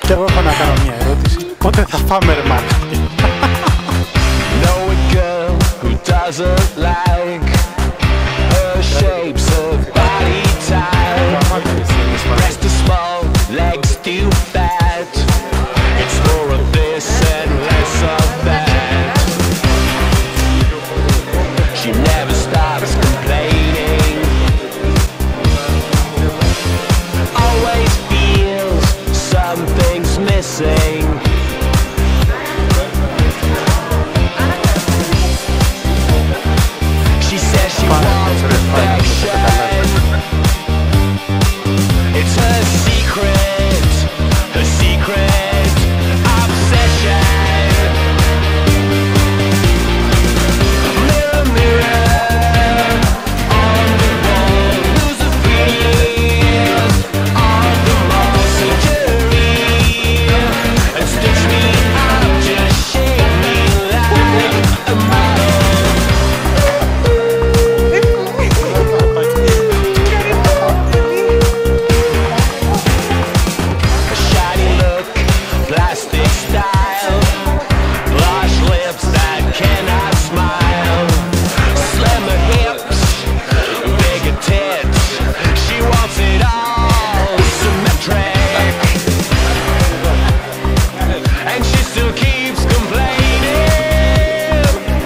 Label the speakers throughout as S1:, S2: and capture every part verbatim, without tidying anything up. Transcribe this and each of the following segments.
S1: Και εγώ έχω να κάνω μια ερώτηση. Πότε θα φάμε ρε μάτι?
S2: Know a girl who doesn't like her shapes of body type. Breast too small, legs too fat. It's more of this and less of that. She never stops complaining. Always feels something's missing. She says she wants perfection. It's her secret, her secret obsession. Mirror, mirror on the wall, who's the prettiest on the wall? Surgery and stitch me up, just shape me like a model. A shiny look, plastic style, large lips that cannot smile, slimmer hips, bigger tits. She wants it all symmetric, and she still keeps complaining.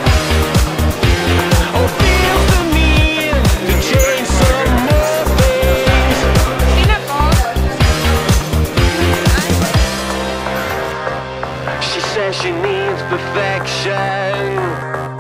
S2: Oh, feels the need to change some more things. She says she needs perfection.